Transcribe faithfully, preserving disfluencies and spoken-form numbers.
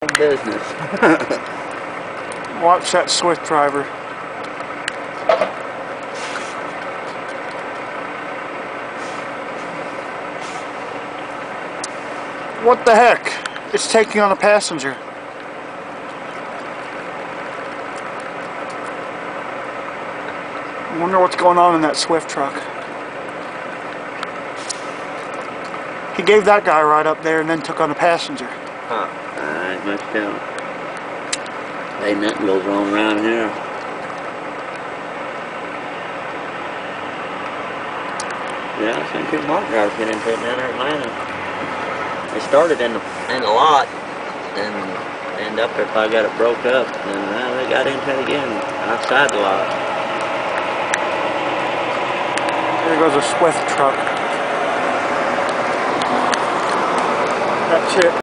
business. Watch that Swift driver. What the heck? It's taking on a passenger. I wonder what's going on in that Swift truck. He gave that guy right up there and then took on a passenger. Huh. Alright, much down. Hey, nothing goes on around here. Yeah, I seen two mock drivers get into it down there in Atlanta. They started in the in the lot and end up there, probably got it broke up, and now they got into it again outside the lot. There goes a Swift truck. That's it.